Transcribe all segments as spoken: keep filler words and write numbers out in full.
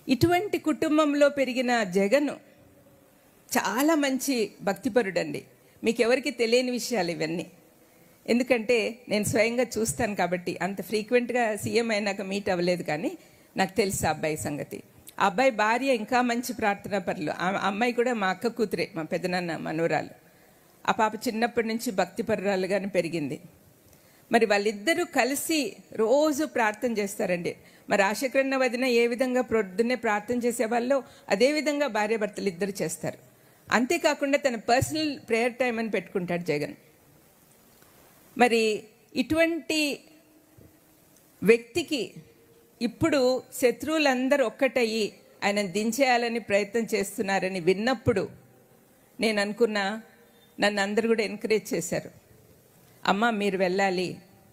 ఇటువంటి కుటుంబంలో పెరిగిన జగన్ చాలా మంచి భక్తిపరుడండి. మీకు ఎవరికి తెలియని విషయాలు ఇవన్నీ, ఎందుకంటే నేను స్వయంగా చూస్తాను కాబట్టి. అంత ఫ్రీక్వెంట్గా సీఎం అయినాక మీట్ అవ్వలేదు, కానీ నాకు తెలుసు ఆ అబ్బాయి సంగతి. ఆ అబ్బాయి భార్య ఇంకా మంచి ప్రార్థనా పరులు. ఆ అమ్మాయి కూడా మా అక్క కూతురే, మా పెదనాన్న మనవరాలు. ఆ పాప చిన్నప్పటి నుంచి భక్తిపరురాలుగానే పెరిగింది. మరి వాళ్ళిద్దరూ కలిసి రోజు ప్రార్థన చేస్తారండి. మరి రాజశేఖరన్న వదిన ఏ విధంగా ప్రొద్దున్నే ప్రార్థన చేసేవాళ్ళో అదేవిధంగా భార్యాభర్తలు ఇద్దరు చేస్తారు. అంతేకాకుండా తన పర్సనల్ ప్రేయర్ టైం అని పెట్టుకుంటాడు జగన్. మరి ఇటువంటి వ్యక్తికి ఇప్పుడు శత్రువులందరూ ఒక్కటయ్యి ఆయన దించేయాలని ప్రయత్నం చేస్తున్నారని విన్నప్పుడు నేను అనుకున్నా, నన్ను అందరూ కూడా ఎంకరేజ్ చేశారు. అమ్మ మీరు వెళ్ళాలి,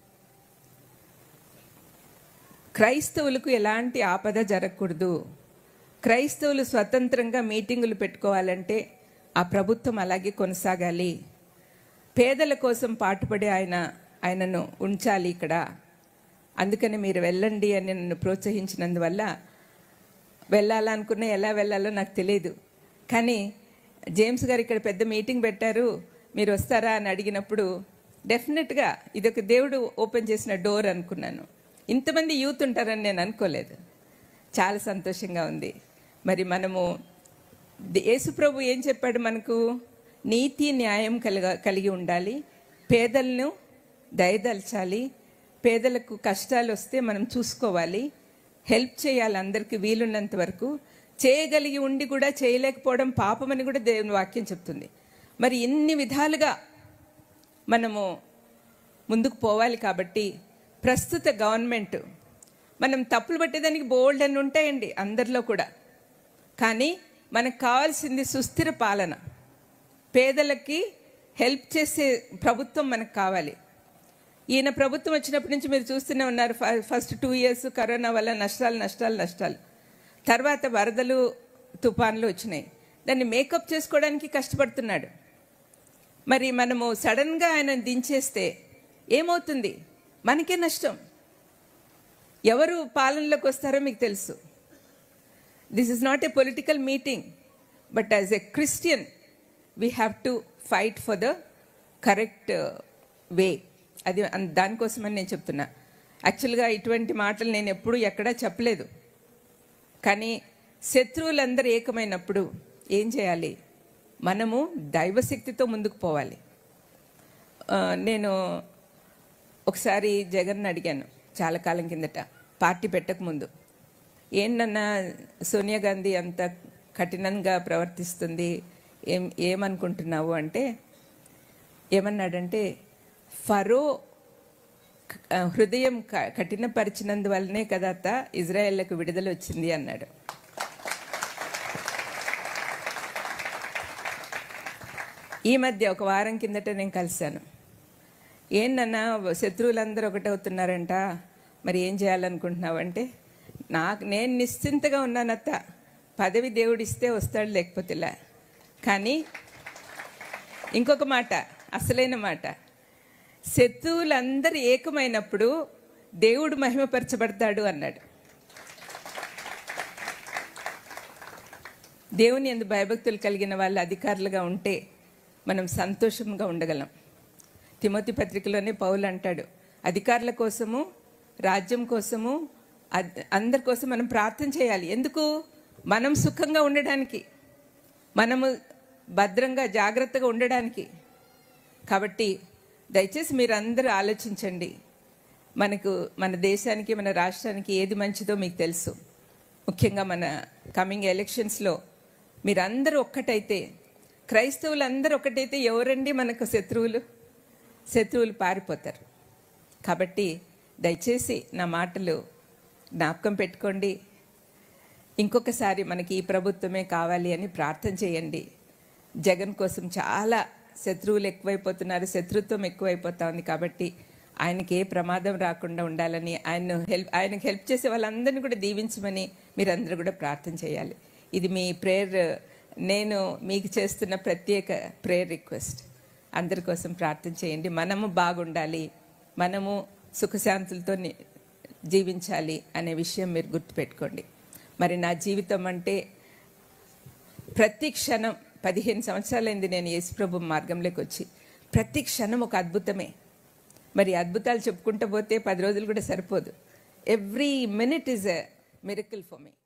క్రైస్తవులకు ఎలాంటి ఆపద జరగకూడదు, క్రైస్తవులు స్వతంత్రంగా మీటింగులు పెట్టుకోవాలంటే ఆ ప్రభుత్వం అలాగే కొనసాగాలి, పేదల కోసం పాటుపడి ఆయన ఆయనను ఉంచాలి ఇక్కడ, అందుకని మీరు వెళ్ళండి అని నన్ను ప్రోత్సహించినందువల్ల వెళ్ళాలనుకున్నా ఎలా వెళ్ళాలో నాకు తెలియదు. కానీ జేమ్స్ గారు ఇక్కడ పెద్ద మీటింగ్ పెట్టారు, మీరు వస్తారా అని అడిగినప్పుడు డెఫినెట్గా ఇదొక దేవుడు ఓపెన్ చేసిన డోర్ అనుకున్నాను. ఇంతమంది యూత్ ఉంటారని నేను అనుకోలేదు. చాలా సంతోషంగా ఉంది. మరి మనము యేసుప్రభు ఏం చెప్పాడు మనకు? నీతి న్యాయం కలిగ కలిగి ఉండాలి, పేదలను దయదల్చాలి, పేదలకు కష్టాలు వస్తే మనం చూసుకోవాలి, హెల్ప్ చేయాలి అందరికీ వీలున్నంత వరకు. చేయగలిగి ఉండి కూడా చేయలేకపోవడం పాపమని కూడా దేవుని వాక్యం చెప్తుంది. మరి ఇన్ని విధాలుగా మనము ముందుకు పోవాలి. కాబట్టి ప్రస్తుత గవర్నమెంట్, మనం తప్పులు పట్టేదానికి బోల్డ్ అని ఉంటాయండి అందరిలో కూడా, కానీ మనకు కావాల్సింది సుస్థిర పాలన, పేదలకి హెల్ప్ చేసే ప్రభుత్వం మనకు కావాలి. ఈయన ప్రభుత్వం వచ్చినప్పటి నుంచి మీరు చూస్తూనే ఉన్నారు, ఫస్ట్ టూ ఇయర్స్ కరోనా వల్ల నష్టాలు నష్టాలు నష్టాలు, తర్వాత వరదలు తుఫాన్లు వచ్చినాయి, దాన్ని మేకప్ చేసుకోవడానికి కష్టపడుతున్నాడు. మరి మనము సడన్గా ఆయన దించేస్తే ఏమవుతుంది? మనకే నష్టం. ఎవరు పాలనలోకి వస్తారో మీకు తెలుసు. This is not a political meeting, but as a Christian we have to fight for the correct way. అది దానికోసమని నేను చెప్తున్నా. యాక్చువల్గా ఇటువంటి మాటలు నేను ఎప్పుడూ ఎక్కడా చెప్పలేదు, కానీ శత్రువులందరూ ఏకమైనప్పుడు ఏం చేయాలి? మనము దైవశక్తితో ముందుకు పోవాలి. నేను ఒకసారి జగన్ అడిగాను చాలా కాలం కిందట, పార్టీ పెట్టకముందు, ఏంటన్నా సోనియా గాంధీ అంత కఠినంగా ప్రవర్తిస్తుంది, ఏం ఏమనుకుంటున్నావు అంటే, ఏమన్నాడంటే, ఫరో హృదయం కఠినపరిచినందువల్లనే కదా అత్త ఇజ్రాయెళ్లకు విడుదల వచ్చింది అన్నాడు. ఈ మధ్య ఒక వారం కిందట నేను కలిశాను. ఏంటన్నా శత్రువులందరూ ఒకటవుతున్నారంట, మరి ఏం చేయాలనుకుంటున్నావు అంటే, నాకు నేను నిశ్చింతగా ఉన్నానత్త, పదవి దేవుడిస్తే వస్తాడు, లేకపోతే లే. కానీ ఇంకొక మాట, అసలైన మాట, శత్రువులందరూ ఏకమైనప్పుడు దేవుడు మహిమపరచబడతాడు అన్నాడు. దేవుని యందు భయభక్తులు కలిగిన వాళ్ళు అధికారులుగా ఉంటే మనం సంతోషంగా ఉండగలం. తిమోతి పత్రికలోనే పౌలు అంటాడు, అధికారుల కోసము, రాజ్యం కోసము, అందరి కోసం మనం ప్రార్థన చేయాలి. ఎందుకు? మనం సుఖంగా ఉండడానికి, మనము భద్రంగా జాగ్రత్తగా ఉండడానికి. కాబట్టి దయచేసి మీరు అందరూ ఆలోచించండి. మనకు మన దేశానికి, మన రాష్ట్రానికి ఏది మంచిదో మీకు తెలుసు. ముఖ్యంగా మన కమింగ్ ఎలక్షన్స్లో మీరందరూ ఒక్కటైతే, క్రైస్తవులందరూ ఒకటైతే ఎవరండి మనకు శత్రువులు? శత్రువులు పారిపోతారు. కాబట్టి దయచేసి నా మాటలు జ్ఞాపకం పెట్టుకోండి. ఇంకొకసారి మనకి ఈ ప్రభుత్వమే కావాలి అని ప్రార్థన చేయండి. జగన్ కోసం చాలా శత్రువులు ఎక్కువైపోతున్నారు, శత్రుత్వం ఎక్కువైపోతా ఉంది. కాబట్టి ఆయనకి ఏ ప్రమాదం రాకుండా ఉండాలని, ఆయన హెల్ప్ ఆయనకు హెల్ప్ చేసే వాళ్ళందరినీ కూడా దీవించమని మీరందరూ కూడా ప్రార్థన చేయాలి. ఇది మీ ప్రేయర్, నేను మీకు చేస్తున్న ప్రత్యేక ప్రేయర్ రిక్వెస్ట్. అందరి కోసం ప్రార్థన చేయండి. మనము బాగుండాలి, మనము సుఖశాంతులతో జీవించాలి అనే విషయం మీరు గుర్తుపెట్టుకోండి. మరి నా జీవితం అంటే ప్రతి క్షణం పదిహేను సంవత్సరాలైంది నేను యేసుప్రభు మార్గంలోకి వచ్చి. ప్రతి క్షణం ఒక అద్భుతమే. మరి అద్భుతాలు చెప్పుకుంటూ పోతే పది రోజులు కూడా సరిపోదు. Every minute is a miracle for me.